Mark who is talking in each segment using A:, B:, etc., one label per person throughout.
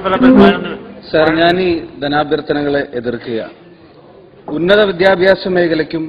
A: Sir, ഞാൻ ഈ ധനാഭ്യർത്ഥനകളെ എതിർക്കുകയാണ്. ഉന്നത വിദ്യാഭ്യാസ മേഖലയ്ക്കും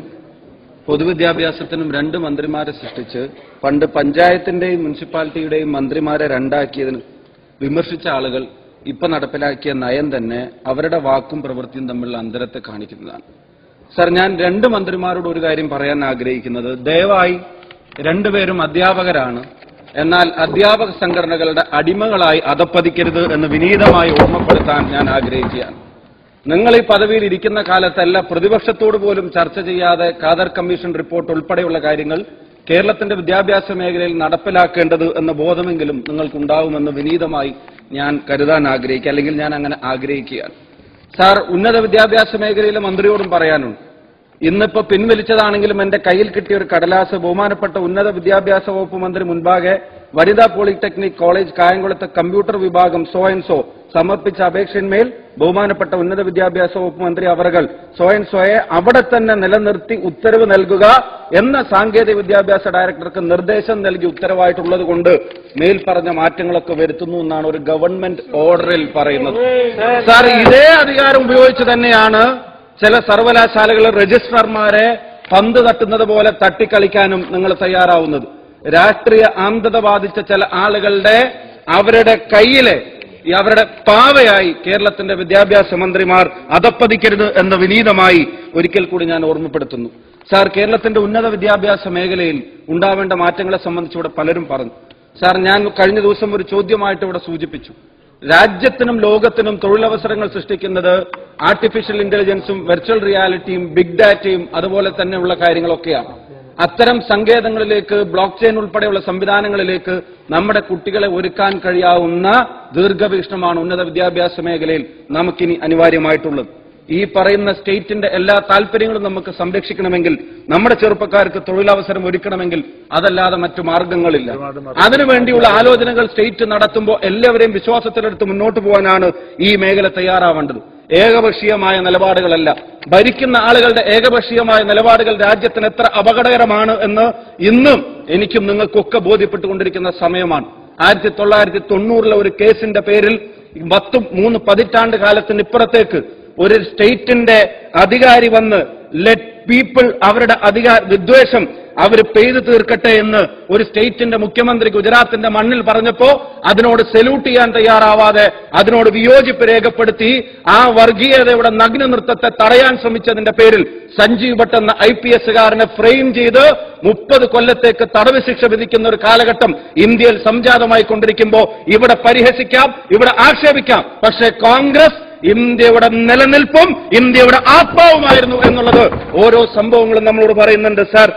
A: പൊതുവിദ്യാഭ്യാസത്തിനും രണ്ട് മന്ത്രിമാരെ സൃഷ്ടിച്ച് പണ്ട് പഞ്ചായത്തിന്റെയും മുനിസിപ്പാലിറ്റിയുടെയും മന്ത്രിമാരെ രണ്ടാക്കിയതിന് വിമർശിച്ച ആളുകൾ ഇപ്പൊ നടപ്പിലാക്കിയ നയം തന്നെ അവരുടെ വാക്കും പ്രവൃത്തിയും തമ്മിലുള്ള അന്തരത്തെ കാണിക്കുന്നതാണ്. സർ, ഞാൻ രണ്ട് മന്ത്രിമാരോട് ഒരു കാര്യം പറയാൻ ആഗ്രഹിക്കുന്നത്, ദയവായി രണ്ടുപേരും അധ്യാപകരാണ്, എന്നാൽ അധ്യാപക സംഘടനകളുടെ അടിമകളായി അധപ്പതിക്കരുത് എന്ന് വിനീതമായി ഓർമ്മപ്പെടുത്താൻ ഞാൻ ആഗ്രഹിക്കുകയാണ്. നിങ്ങൾ ഈ പദവിയിൽ ഇരിക്കുന്ന കാലത്തല്ല പ്രതിപക്ഷത്തോട് പോലും ചർച്ച ചെയ്യാതെ ഖാദർ കമ്മീഷൻ റിപ്പോർട്ട് ഉൾപ്പെടെയുള്ള കാര്യങ്ങൾ കേരളത്തിന്റെ വിദ്യാഭ്യാസ മേഖലയിൽ നടപ്പിലാക്കേണ്ടത് എന്ന ബോധമെങ്കിലും നിങ്ങൾക്കുണ്ടാവുമെന്ന് വിനീതമായി ഞാൻ കരുതാൻ ആഗ്രഹിക്കുക, അല്ലെങ്കിൽ ഞാൻ അങ്ങനെ ആഗ്രഹിക്കുകയാണ്. സാർ, ഉന്നത വിദ്യാഭ്യാസ മേഖലയിലെ മന്ത്രിയോടും പറയാനുണ്ട്. ഇന്നിപ്പോ പിൻവലിച്ചതാണെങ്കിലും എന്റെ കയ്യിൽ കിട്ടിയ ഒരു കടലാസ് ബഹുമാനപ്പെട്ട ഉന്നത വിദ്യാഭ്യാസ വകുപ്പ് മന്ത്രി മുൻപാകെ വനിതാ പോളിടെക്നിക് കോളേജ് കായംകുളത്തെ കമ്പ്യൂട്ടർ വിഭാഗം സോ ആൻഡ് സോ സമർപ്പിച്ച അപേക്ഷയിന്മേൽ ബഹുമാനപ്പെട്ട ഉന്നത വിദ്യാഭ്യാസ വകുപ്പ് മന്ത്രി അവർകൾ സോ ആൻഡ് സോയെ അവിടെ തന്നെ നിലനിർത്തി ഉത്തരവ് നൽകുക എന്ന സാങ്കേതിക വിദ്യാഭ്യാസ ഡയറക്ടർക്ക് നിർദ്ദേശം നൽകി ഉത്തരവായിട്ടുള്ളത് കൊണ്ട് മേൽപ്പറഞ്ഞ മാറ്റങ്ങളൊക്കെ വരുത്തുന്നു എന്നാണ് ഒരു ഗവൺമെന്റ് ഓർഡറിൽ പറയുന്നത്. സാർ, ഇതേ അധികാരം ഉപയോഗിച്ച് തന്നെയാണ് ചില സർവകലാശാലകളിൽ രജിസ്ട്രാർമാരെ പന്ത് തട്ടുന്നത് പോലെ തട്ടിക്കളിക്കാനും നിങ്ങൾ തയ്യാറാവുന്നത്. രാഷ്ട്രീയ ആന്തത ബാധിച്ച ചില ആളുകളുടെ അവരുടെ കയ്യിലെ അവരുടെ പാവയായി കേരളത്തിന്റെ വിദ്യാഭ്യാസ മന്ത്രിമാർ അധപ്പതിക്കരുത് എന്ന് വിനീതമായി ഒരിക്കൽ കൂടി ഞാൻ ഓർമ്മപ്പെടുത്തുന്നു. സാർ, കേരളത്തിന്റെ ഉന്നത വിദ്യാഭ്യാസ മേഖലയിൽ ഉണ്ടാവേണ്ട മാറ്റങ്ങളെ സംബന്ധിച്ച് ഇവിടെ പലരും പറഞ്ഞു. സാർ, ഞാൻ കഴിഞ്ഞ ദിവസം ഒരു ചോദ്യമായിട്ട് ഇവിടെ സൂചിപ്പിച്ചു. രാജ്യത്തിനും ലോകത്തിനും തൊഴിലവസരങ്ങൾ സൃഷ്ടിക്കുന്നത് ആർട്ടിഫിഷ്യൽ ഇന്റലിജൻസും വെർച്വൽ റിയാലിറ്റിയും ബിഗ് ഡാറ്റയും അതുപോലെ തന്നെയുള്ള കാര്യങ്ങളൊക്കെയാണ്. അത്തരം സങ്കേതങ്ങളിലേക്ക് ബ്ലോക്ക് ചെയിൻ ഉൾപ്പെടെയുള്ള സംവിധാനങ്ങളിലേക്ക് നമ്മുടെ കുട്ടികളെ ഒരുക്കാൻ കഴിയാവുന്ന ദീർഘവീക്ഷണമാണ് ഉന്നത വിദ്യാഭ്യാസ മേഖലയിൽ നമുക്കിനി അനിവാര്യമായിട്ടുള്ളത്. ഈ പറയുന്ന സ്റ്റേറ്റിന്റെ എല്ലാ താൽപര്യങ്ങളും നമുക്ക് സംരക്ഷിക്കണമെങ്കിൽ, നമ്മുടെ ചെറുപ്പക്കാർക്ക് തൊഴിലവസരം ഒരുക്കണമെങ്കിൽ അതല്ലാതെ മറ്റു മാർഗങ്ങളില്ല. അതിനുവേണ്ടിയുള്ള ആലോചനകൾ സ്റ്റേറ്റ് നടത്തുമ്പോൾ എല്ലാവരെയും വിശ്വാസത്തിലെടുത്ത് മുന്നോട്ട് പോകാനാണ് ഈ മേഖല തയ്യാറാവേണ്ടത്. ഏകപക്ഷീയമായ നിലപാടുകളല്ല. ഭരിക്കുന്ന ആളുകളുടെ ഏകപക്ഷീയമായ നിലപാടുകൾ രാജ്യത്തിന് എത്ര അപകടകരമാണ് എന്ന് ഇന്നും എനിക്കും നിങ്ങൾക്കൊക്കെ ബോധ്യപ്പെട്ടുകൊണ്ടിരിക്കുന്ന സമയമാണ്. 1990 ഒരു കേസിന്റെ പേരിൽ 3 പതിറ്റാണ്ട് കാലത്തിന് ഇപ്പുറത്തേക്ക് ഒരു സ്റ്റേറ്റിന്റെ അധികാരി വന്ന് ലെറ്റ് പീപ്പിൾ അവരുടെ വിദ്വേഷം അവർ പെയ്തു തീർക്കട്ടെ എന്ന് ഒരു സ്റ്റേറ്റിന്റെ മുഖ്യമന്ത്രി ഗുജറാത്തിന്റെ മണ്ണിൽ പറഞ്ഞപ്പോ അതിനോട് സല്യൂട്ട് ചെയ്യാൻ തയ്യാറാവാതെ അതിനോട് വിയോജിപ്പ് രേഖപ്പെടുത്തി ആ വർഗീയതയുടെ നഗ്ന നൃത്തത്തെ തടയാൻ ശ്രമിച്ചതിന്റെ പേരിൽ സഞ്ജീവ് ഭട്ട് എന്ന IPSകാരനെ ഫ്രെയിം ചെയ്ത് 30 കൊല്ലത്തേക്ക് തടവ് ശിക്ഷ വിധിക്കുന്ന ഒരു കാലഘട്ടം ഇന്ത്യയിൽ സംജാതമായി കൊണ്ടിരിക്കുമ്പോൾ ഇവിടെ പരിഹസിക്കാം, ഇവിടെ ആക്ഷേപിക്കാം, പക്ഷേ കോൺഗ്രസ് ഇന്ത്യയുടെ നിലനിൽപ്പും ഇന്ത്യയുടെ ആത്മാവുമായിരുന്നു എന്നുള്ളത് ഓരോ സംഭവങ്ങളും നമ്മളോട് പറയുന്നുണ്ട്. സാർ,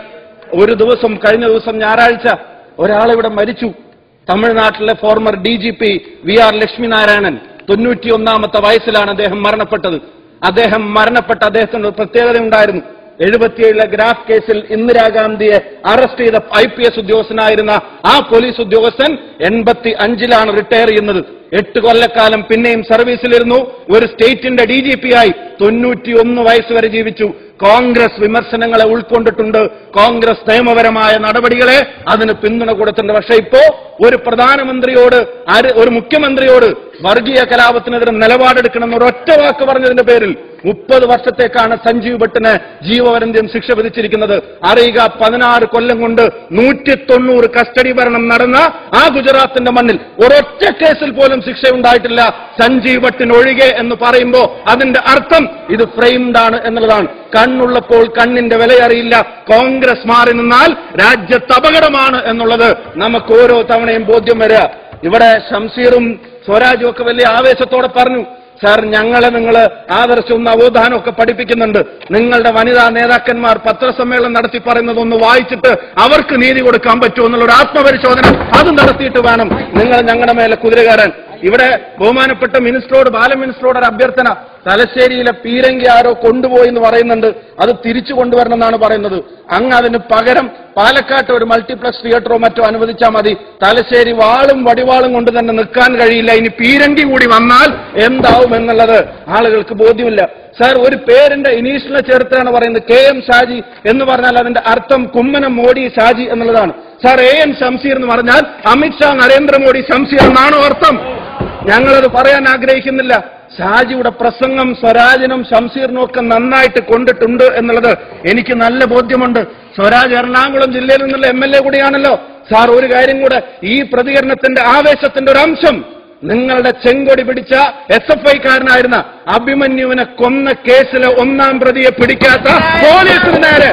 A: കഴിഞ്ഞ ദിവസം ഞായറാഴ്ച ഒരാളിവിടെ മരിച്ചു. തമിഴ്നാട്ടിലെ ഫോർമർ DGP VR ലക്ഷ്മിനാരായണൻ 91ാമത്തെ വയസ്സിലാണ് അദ്ദേഹം മരണപ്പെട്ടത്. അദ്ദേഹത്തിന് ഒരു പ്രത്യേകത ഉണ്ടായിരുന്നു. 77 ഗ്രാഫ് കേസിൽ ഇന്ദിരാഗാന്ധിയെ അറസ്റ്റ് ചെയ്ത IPS ഉദ്യോഗസ്ഥനായിരുന്ന ആ പോലീസ് ഉദ്യോഗസ്ഥൻ 85ലാണ് റിട്ടയർ ചെയ്യുന്നത്. 8 കൊല്ലക്കാലം പിന്നെയും സർവീസിലിരുന്നു. ഒരു സ്റ്റേറ്റിന്റെ DGP ആയി 91 വയസ്സ് വരെ ജീവിച്ചു. കോൺഗ്രസ് വിമർശനങ്ങളെ ഉൾക്കൊണ്ടിട്ടുണ്ട്. കോൺഗ്രസ് നിയമപരമായ നടപടികളെ അതിന് പിന്തുണ കൊടുത്തിട്ടുണ്ട്. പക്ഷേ ഇപ്പോ ഒരു പ്രധാനമന്ത്രിയോട്, ഒരു മുഖ്യമന്ത്രിയോട് വർഗീയ കലാപത്തിനെതിരെ നിലപാടെടുക്കണമെന്ന് ഒരൊറ്റ വാക്ക് പറഞ്ഞതിന്റെ പേരിൽ 30 വർഷത്തേക്കാണ് സഞ്ജീവ് ഭട്ടിന് ജീവപര്യന്തം ശിക്ഷ വിധിച്ചിരിക്കുന്നത്. അറിയുക, 16 കൊല്ലം കൊണ്ട് 190 കസ്റ്റഡി ഭരണം നടന്ന ആ ഗുജറാത്തിന്റെ മണ്ണിൽ ഒരൊറ്റ കേസിൽ പോലും ശിക്ഷയുണ്ടായിട്ടില്ല സഞ്ജീവ് ഭട്ടിന് ഒഴികെ എന്ന് പറയുമ്പോൾ അതിന്റെ അർത്ഥം ഇത് ഫ്രെയിംഡ് ആണ് എന്നുള്ളതാണ്. കണ്ണുള്ളപ്പോൾ കണ്ണിന്റെ വിലയറിയില്ല. കോൺഗ്രസ് മാറി നിന്നാൽ രാജ്യത്ത് അപകടമാണ് എന്നുള്ളത് നമുക്ക് ഓരോ തവണയും ബോധ്യം വരിക. ഇവിടെ ഷംസീറും സ്വരാജും ഒക്കെ വലിയ ആവേശത്തോടെ പറഞ്ഞു, സാർ, ഞങ്ങളെ നിങ്ങൾ ആദർശവും നവോത്ഥാനവും ഒക്കെ പഠിപ്പിക്കുന്നുണ്ട്. നിങ്ങളുടെ വനിതാ നേതാക്കന്മാർ പത്രസമ്മേളനം നടത്തി പറയുന്നതൊന്ന് വായിച്ചിട്ട് അവർക്ക് നീതി കൊടുക്കാൻ പറ്റുമോ എന്നുള്ളൊരു ആത്മപരിശോധന അത് നടത്തിയിട്ട് വേണം നിങ്ങൾ ഞങ്ങളുടെ മേലെ കുതിര കയറാൻ. ഇവിടെ ബഹുമാനപ്പെട്ട ബാലമിനിസ്റ്ററോട് ഒരു അഭ്യർത്ഥന. തലശ്ശേരിയിലെ പീരങ്കി ആരോ കൊണ്ടുപോയി എന്ന് പറയുന്നുണ്ട്. അത് തിരിച്ചു കൊണ്ടുവരണമെന്നാണ് പറയുന്നത്. അങ്ങ് അതിന് പകരം പാലക്കാട്ട് ഒരു മൾട്ടിപ്ലക്സ് തിയേറ്ററോ മറ്റോ അനുവദിച്ചാൽ മതി. തലശ്ശേരി വാളും വടിവാളും കൊണ്ട് തന്നെ നിൽക്കാൻ കഴിയില്ല. ഇനി പീരങ്കി കൂടി വന്നാൽ എന്താവും എന്നുള്ളത് ആളുകൾക്ക് ബോധ്യമില്ല. സാർ, ഒരു പേരിന്റെ ഇനീഷ്യലിനെ ചേർത്താണ് പറയുന്നത്. KM ഷാജി എന്ന് പറഞ്ഞാൽ അതിന്റെ അർത്ഥം കുമ്മനം മോഡി ഷാജി എന്നുള്ളതാണ്. സാർ, AN ഷംസീർ എന്ന് പറഞ്ഞാൽ അമിത്ഷാ നരേന്ദ്രമോദി ഷംസീർ എന്നാണോ അർത്ഥം? ഞങ്ങളത് പറയാൻ ആഗ്രഹിക്കുന്നില്ല. ഷാജിയുടെ പ്രസംഗം സ്വരാജിനും ഷംസീറിനും ഒക്കെ നന്നായിട്ട് കൊണ്ടിട്ടുണ്ട് എന്നുള്ളത് എനിക്ക് നല്ല ബോധ്യമുണ്ട്. സ്വരാജ് എറണാകുളം ജില്ലയിൽ നിന്നുള്ള MLA കൂടിയാണല്ലോ. സാർ, ഒരു കാര്യം കൂടെ, ഈ പ്രതികരണത്തിന്റെ ആവേശത്തിന്റെ ഒരു അംശം, നിങ്ങളുടെ ചെങ്കൊടി പിടിച്ച SFI-കാരനായിരുന്ന അഭിമന്യുവിനെ കൊന്ന കേസിലെ 1-ാം പ്രതിയെ പിടിക്കാത്ത പോലീസിന് നേരെ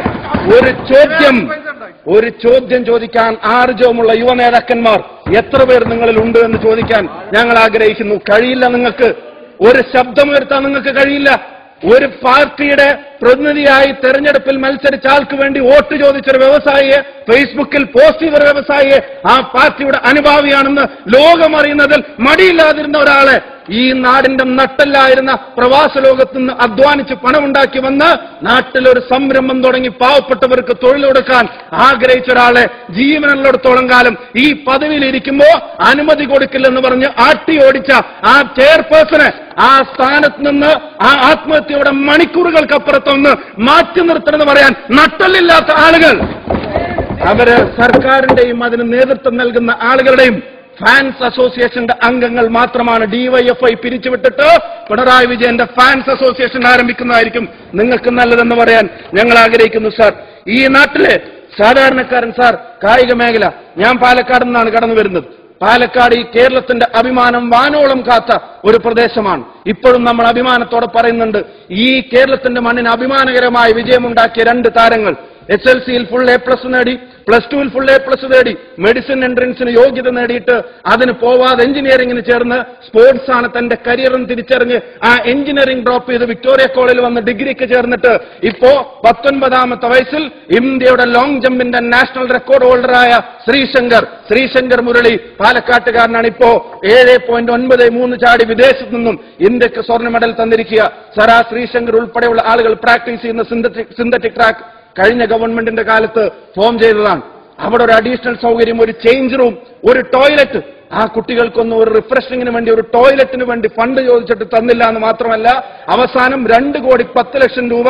A: ഒരു ചോദ്യം ചോദിക്കാൻ ആർജവമുള്ള യുവ നേതാക്കന്മാർ എത്ര പേർ നിങ്ങളിൽ ഉണ്ട് എന്ന് ചോദിക്കാൻ ഞങ്ങൾ ആഗ്രഹിക്കുന്നു. കഴിയില്ല, നിങ്ങൾക്ക് ഒരു ശബ്ദമുയർത്താൻ നിങ്ങൾക്ക് കഴിയില്ല. ഒരു പാർട്ടിയുടെ പ്രതിനിധിയായി തെരഞ്ഞെടുപ്പിൽ മത്സരിച്ച ആൾക്ക് വേണ്ടി വോട്ട് ചോദിച്ചൊരു വ്യവസായിയെ, ഫേസ്ബുക്കിൽ പോസ്റ്റ് ചെയ്തൊരു വ്യവസായിയെ ആ പാർട്ടിയുടെ അനുഭാവിയാണെന്ന് ലോകമറിയുന്നതിൽ മടിയില്ലാതിരുന്ന ഒരാളെ, ഈ നാടിന്റെ നട്ടല്ലായിരുന്ന പ്രവാസ ലോകത്ത് നിന്ന് അധ്വാനിച്ച് പണമുണ്ടാക്കി വന്ന് നാട്ടിലൊരു സംരംഭം തുടങ്ങി പാവപ്പെട്ടവർക്ക് തൊഴിൽ കൊടുക്കാൻ ആഗ്രഹിച്ച ഒരാളെ ജീവനുള്ളിടത്തോളം കാലം ഈ പദവിയിലിരിക്കുമ്പോ അനുമതി കൊടുക്കില്ലെന്ന് പറഞ്ഞ് ആട്ടി ഓടിച്ച ആ ചെയർപേഴ്സണെ ആ സ്ഥാനത്ത് നിന്ന് ആ ആത്മഹത്യയുടെ മണിക്കൂറുകൾക്കപ്പുറത്തൊന്ന് മാറ്റി നിർത്തണമെന്ന് പറയാൻ നട്ടല്ലില്ലാത്ത ആളുകൾ, അവര് സർക്കാരിന്റെയും അതിന് നേതൃത്വം നൽകുന്ന ആളുകളുടെയും ഫാൻസ് അസോസിയേഷന്റെ അംഗങ്ങൾ മാത്രമാണ്. DYFI പിരിച്ചുവിട്ടിട്ട് പിണറായി വിജയന്റെ ഫാൻസ് അസോസിയേഷൻ ആരംഭിക്കുന്നതായിരിക്കും നിങ്ങൾക്ക് നല്ലതെന്ന് പറയാൻ ഞങ്ങൾ ആഗ്രഹിക്കുന്നു. സാർ, ഈ നാട്ടിലെ സാധാരണക്കാരൻ, സാർ, കായിക മേഖല, ഞാൻ പാലക്കാട് നിന്നാണ് കടന്നു വരുന്നത്. പാലക്കാട് ഈ കേരളത്തിന്റെ അഭിമാനം വാനോളം കാത്ത ഒരു പ്രദേശമാണ്. ഇപ്പോഴും നമ്മൾ അഭിമാനത്തോടെ പറയുന്നുണ്ട്, ഈ കേരളത്തിന്റെ മണ്ണിന് അഭിമാനകരമായ വിജയമുണ്ടാക്കിയ 2 താരങ്ങൾ SLC-യിൽ ഫുൾ A+ നേടി, +2-ൽ ഫുൾ A+ നേടി, മെഡിസിൻ എൻട്രൻസിന് യോഗ്യത നേടിയിട്ട് അതിന് പോവാതെ എഞ്ചിനീയറിംഗിന് ചേർന്ന് സ്പോർട്സ് ആണ് തന്റെ കരിയറും തിരിച്ചറിഞ്ഞ് ആ എഞ്ചിനീയറിംഗ് ഡ്രോപ്പ് ചെയ്ത് വിക്ടോറിയ കോളേജിൽ വന്ന് ഡിഗ്രിക്ക് ചേർന്നിട്ട് ഇപ്പോ 19ാമത്തെ വയസ്സിൽ ഇന്ത്യയുടെ ലോങ് ജമ്പിന്റെ നാഷണൽ റെക്കോർഡ് ഹോൾഡറായ ശ്രീശങ്കർ മുരളി പാലക്കാട്ടുകാരനാണ്. ഇപ്പോ 7.93 ചാടി വിദേശത്ത് നിന്നും ഇന്ത്യക്ക് സ്വർണ്ണ മെഡൽ തന്നിരിക്കുക. സരാ ശ്രീശങ്കർ ഉൾപ്പെടെയുള്ള ആളുകൾ പ്രാക്ടീസ് ചെയ്യുന്ന സിന്തറ്റിക് ട്രാക്ക് കഴിഞ്ഞ ഗവൺമെന്റിന്റെ കാലത്ത് ഫോം ചെയ്തതാണ്. അവിടെ ഒരു അഡീഷണൽ സൗകര്യം, ഒരു ചേഞ്ച് റൂം, ഒരു ടോയ്ലറ്റ്, ആ കുട്ടികൾക്കൊന്നും ഒരു റിഫ്രഷിങ്ങിന് വേണ്ടി, ഒരു ടോയ്ലറ്റിന് വേണ്ടി ഫണ്ട് ചോദിച്ചിട്ട് തന്നില്ല എന്ന് മാത്രമല്ല, അവസാനം 2,10,00,000 രൂപ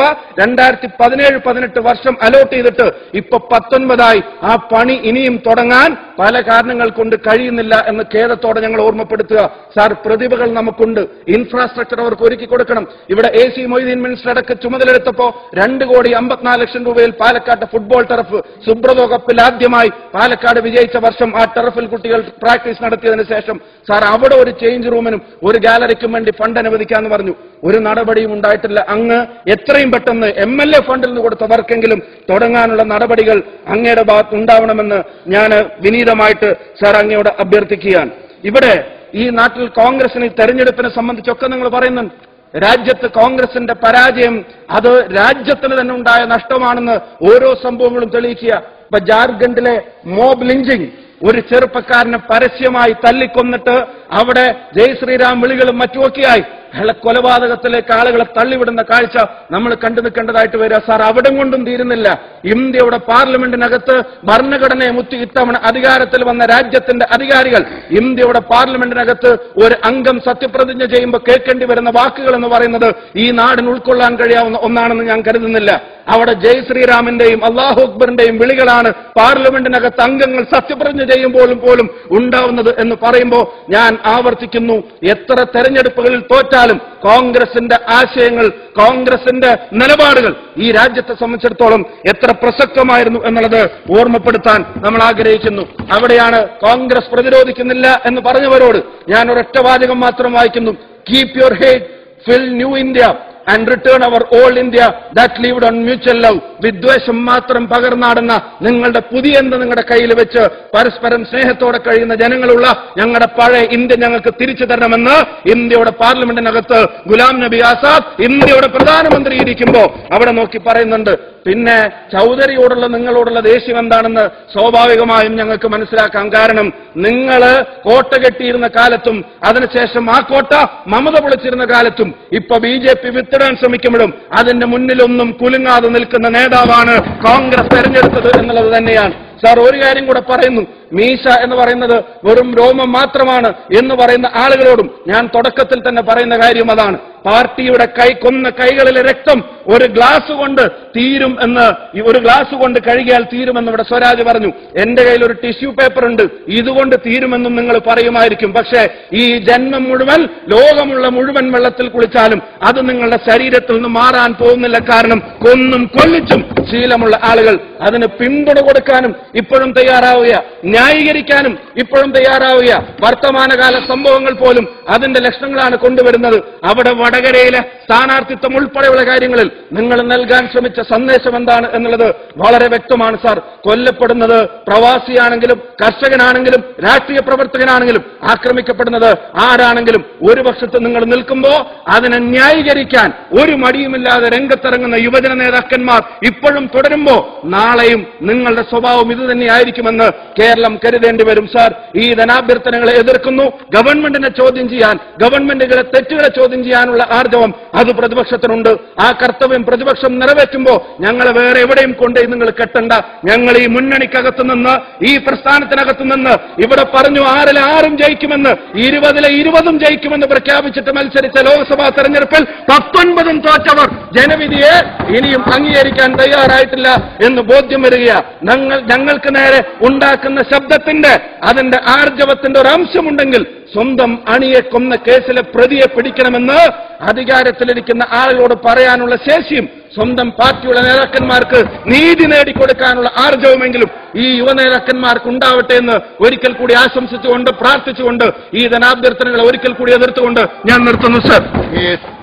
A: 2017-18 വർഷം അലോട്ട് ചെയ്തിട്ട് ഇപ്പൊ 19ആയി. ആ പണി ഇനിയും തുടങ്ങാൻ പല കാരണങ്ങൾ കൊണ്ട് കഴിയുന്നില്ല എന്ന് ഖേദത്തോടെ ഞങ്ങൾ ഓർമ്മപ്പെടുത്തുക. സാർ, പ്രതിഭകൾ നമുക്കുണ്ട്, ഇൻഫ്രാസ്ട്രക്ചർ അവർക്ക് ഒരുക്കി കൊടുക്കണം. ഇവിടെ AC മൊയ്തീൻ മിനിസ്റ്റർ അടക്കം ചുമതലയെടുത്തപ്പോ 2,54,00,000 രൂപയിൽ പാലക്കാട്ട് ഫുട്ബോൾ ടർഫ്, സുബ്രതോ കപ്പിൽ ആദ്യമായി പാലക്കാട് വിജയിച്ച വർഷം ആ ടർഫിൽ കുട്ടികൾ പ്രാക്ടീസ് നടത്തിയതിനു ശേഷം സാർ അവിടെ ഒരു ചേഞ്ച് റൂമിനും ഒരു ഗാലറിക്കും വേണ്ടി ഫണ്ട് അനുവദിക്കാന്ന് പറഞ്ഞു. ഒരു നടപടിയും ഉണ്ടായിട്ടില്ല. അങ്ങ് എത്രയും പെട്ടെന്ന് MLA ഫണ്ടിൽ നിന്ന് കൊടുത്ത വർക്കെങ്കിലും തുടങ്ങാനുള്ള നടപടികൾ അങ്ങയുടെ ഭാഗത്ത് ഉണ്ടാവണമെന്ന് ഞാൻ വിനീതമായിട്ട് സാർ അങ്ങയോട് അഭ്യർത്ഥിക്കുകയാണ്. ഇവിടെ ഈ നാട്ടിൽ കോൺഗ്രസിന് തെരഞ്ഞെടുപ്പിനെ സംബന്ധിച്ചൊക്കെ നിങ്ങൾ പറയുന്നുണ്ട്. രാജ്യത്ത് കോൺഗ്രസിന്റെ പരാജയം അത് രാജ്യത്തിന് തന്നെ ഉണ്ടായ നഷ്ടമാണെന്ന് ഓരോ സംഭവങ്ങളും തെളിയിക്കുക. ഇപ്പൊ ജാർഖണ്ഡിലെ മോബ് ലിഞ്ചിങ്, ഒരു ചെറുപ്പക്കാരനെ പരസ്യമായി തല്ലിക്കൊന്നിട്ട് അവിടെ ജയ് ശ്രീരാം വിളികളും മറ്റുമൊക്കെയായി കൊലപാതകത്തിലേക്ക് ആളുകളെ തള്ളിവിടുന്ന കാഴ്ച നമ്മൾ കണ്ടു നിൽക്കേണ്ടതായിട്ട് വരിക. സാർ, അവിടം കൊണ്ടും തീരുന്നില്ല. ഇന്ത്യയുടെ പാർലമെന്റിനകത്ത് ഭരണഘടനയെ മുത്തി ഇത്തവണ അധികാരത്തിൽ വന്ന രാജ്യത്തിന്റെ അധികാരികൾ ഇന്ത്യയുടെ പാർലമെന്റിനകത്ത് ഒരു അംഗം സത്യപ്രതിജ്ഞ ചെയ്യുമ്പോൾ കേൾക്കേണ്ടി വരുന്ന വാക്കുകൾ എന്ന് പറയുന്നത് ഈ നാടിന് ഉൾക്കൊള്ളാൻ കഴിയാവുന്ന ഒന്നാണെന്ന് ഞാൻ കരുതുന്നില്ല. അവിടെ ജയ് ശ്രീരാമിന്റെയും അല്ലാഹു അക്ബറിന്റെയും വിളികളാണ് പാർലമെന്റിനകത്ത് അംഗങ്ങൾ സത്യപ്രതിജ്ഞ ചെയ്യുമ്പോഴും പോലും ഉണ്ടാവുന്നത് എന്ന് പറയുമ്പോൾ ഞാൻ ആവർത്തിക്കുന്നു, എത്ര തെരഞ്ഞെടുപ്പുകളിൽ തോറ്റാലും കോൺഗ്രസിന്റെ ആശയങ്ങൾ, കോൺഗ്രസിന്റെ നിലപാടുകൾ ഈ രാജ്യത്തെ സംബന്ധിച്ചിടത്തോളം എത്ര പ്രസക്തമായിരുന്നു എന്നുള്ളത് ഓർമ്മപ്പെടുത്താൻ നമ്മൾ ആഗ്രഹിക്കുന്നു. അവിടെയാണ് കോൺഗ്രസ് പ്രതിരോധിക്കുന്നില്ല എന്ന് പറഞ്ഞവരോട് ഞാൻ ഒരൊറ്റ വാചകം മാത്രം വായിക്കുന്നു. Keep your hate, fill new India and return our old India that lived on mutual love. വിദ്വേഷം മാത്രം പകർന്നാടുന്ന നിങ്ങളുടെ പുതിയ നിങ്ങളുടെ കയ്യിൽ വെച്ച് പരസ്പരം സ്നേഹത്തോടെ കഴിയുന്ന ജനങ്ങളുള്ള ഞങ്ങളുടെ പഴയ ഇന്ത്യ ഞങ്ങൾക്ക് തിരിച്ചു തരണമെന്ന് ഇന്ത്യയുടെ പാർലമെന്റിനകത്ത് ഗുലാം നബി ആസാദ് ഇന്ത്യയുടെ പ്രധാനമന്ത്രി ഇരിക്കുമ്പോ അവിടെ നോക്കി പറയുന്നുണ്ട്. പിന്നെ ചൗധരിയോടുള്ള നിങ്ങളോടുള്ള ദേഷ്യം എന്താണെന്ന് സ്വാഭാവികമായും ഞങ്ങൾക്ക് മനസ്സിലാക്കാം. കാരണം നിങ്ങൾ കോട്ട കെട്ടിയിരുന്ന കാലത്തും അതിനുശേഷം ആ കോട്ട മമത പൊളിച്ചിരുന്ന കാലത്തും ഇപ്പൊ BJP വിത്തിടാൻ ശ്രമിക്കുമ്പോഴും അതിന്റെ മുന്നിലൊന്നും കുലുങ്ങാതെ നിൽക്കുന്ന നേതാവാണ് കോൺഗ്രസ് തെരഞ്ഞെടുത്തത് എന്നുള്ളത് തന്നെയാണ്. സാർ, ഒരു കാര്യം കൂടെ പറയുന്നു. മീശ എന്ന് പറയുന്നത് വെറും രോമം മാത്രമാണ് എന്ന് പറയുന്ന ആളുകളോടും ഞാൻ തുടക്കത്തിൽ തന്നെ പറയുന്ന കാര്യം അതാണ്.
B: പാർട്ടിയുടെ കൊന്ന കൈകളിലെ രക്തം ഒരു ഗ്ലാസ് കൊണ്ട് തീരും എന്ന്, ഒരു ഗ്ലാസ് കൊണ്ട് കഴുകിയാൽ തീരുമെന്ന് ഇവിടെ സ്വരാജ് പറഞ്ഞു. എന്റെ കയ്യിൽ ഒരു ടിഷ്യൂ പേപ്പർ ഉണ്ട്, ഇതുകൊണ്ട് തീരുമെന്നും നിങ്ങൾ പറയുമായിരിക്കും. പക്ഷേ ഈ ജന്മം മുഴുവൻ, ലോകമുള്ള മുഴുവൻ വെള്ളത്തിൽ കുളിച്ചാലും അത് നിങ്ങളുടെ ശരീരത്തിൽ നിന്ന് മാറാൻ പോകുന്നില്ല. കാരണം കൊന്നും കൊല്ലിച്ചും ശീലമുള്ള ആളുകൾ അതിന് പിന്തുണ കൊടുക്കാനും ഇപ്പോഴും തയ്യാറാവുക, ന്യായീകരിക്കാനും ഇപ്പോഴും തയ്യാറാവുക. വർത്തമാനകാല സംഭവങ്ങൾ പോലും അതിന്റെ ലക്ഷണങ്ങളാണ് കൊണ്ടുവരുന്നത്. അവിടെ വടകരയിലെ സ്ഥാനാർത്ഥിത്വം ഉൾപ്പെടെയുള്ള കാര്യങ്ങളിൽ നിങ്ങൾ നൽകാൻ ശ്രമിച്ച സന്ദേശം എന്താണ് എന്നുള്ളത് വളരെ വ്യക്തമാണ് സാർ. കൊല്ലപ്പെടുന്നത് പ്രവാസിയാണെങ്കിലും കർഷകനാണെങ്കിലും രാഷ്ട്രീയ പ്രവർത്തകനാണെങ്കിലും ആക്രമിക്കപ്പെടുന്നത് ആരാണെങ്കിലും ഒരു പക്ഷത്ത് നിങ്ങൾ നിൽക്കുമ്പോൾ അതിനെ ന്യായീകരിക്കാൻ ഒരു മടിയുമില്ലാതെ രംഗത്തിറങ്ങുന്ന യുവജന നേതാക്കന്മാർ ഇപ്പോഴും തുടരുമ്പോ നാളെയും നിങ്ങളുടെ സ്വഭാവം ഇത് തന്നെയായിരിക്കുമെന്ന് കേരളം കരുതേണ്ടി വരും സാർ. ഈ ധനാഭ്യർത്ഥനകളെ എതിർക്കുന്നു. ഗവൺമെന്റിനെ ചോദ്യം ചെയ്യാൻ, ഗവൺമെന്റുകളെ തെറ്റുകളെ ചോദ്യം ചെയ്യാനുള്ള ആർജവം അത് പ്രതിപക്ഷത്തിനുണ്ട്. ആ കർത്തവ്യം പ്രതിപക്ഷം നിറവേറ്റുമ്പോ ഞങ്ങളെ വേറെ എവിടെയും കൊണ്ടേ നിങ്ങൾ കെട്ടണ്ട. ഞങ്ങൾ ഈ മുന്നണിക്കകത്തു നിന്ന്, ഈ പ്രസ്ഥാനത്തിനകത്തു നിന്ന് ഇവിടെ പറഞ്ഞു 6-ൽ 6 ജയിക്കുമെന്ന്, 20-ൽ 20 ജയിക്കുമെന്ന് പ്രഖ്യാപിച്ചിട്ട് മത്സരിച്ച ലോക്സഭാ തെരഞ്ഞെടുപ്പിൽ 19 തോറ്റവർ ജനവിധിയെ ഇനിയും അംഗീകരിക്കാൻ തയ്യാറായിട്ടില്ല എന്ന് ബോധ്യം വരികയാണ്. ഞങ്ങൾക്ക് നേരെ ഉണ്ടാക്കുന്ന ശബ്ദത്തിന്റെ, അതിന്റെ ആർജവത്തിന്റെ ഒരു അംശമുണ്ടെങ്കിൽ സ്വന്തം അണിയെ കൊന്ന കേസിലെ പ്രതിയെ പിടിക്കണമെന്ന് അധികാരത്തിലിരിക്കുന്ന ആളുകളോട് പറയാനുള്ള ശേഷിയും സ്വന്തം പാർട്ടിയുടെ നേതാക്കന്മാർക്ക് നീതി നേടിക്കൊടുക്കാനുള്ള ആർജവമെങ്കിലും ഈ യുവ നേതാക്കന്മാർക്ക് ഉണ്ടാവട്ടെ എന്ന് ഒരിക്കൽ കൂടി ആശംസിച്ചുകൊണ്ട്, പ്രാർത്ഥിച്ചുകൊണ്ട് ഈ ധനാഭ്യർത്ഥനകളെ ഒരിക്കൽ കൂടി എതിർത്തുകൊണ്ട് ഞാൻ നിർത്തുന്നു സർ.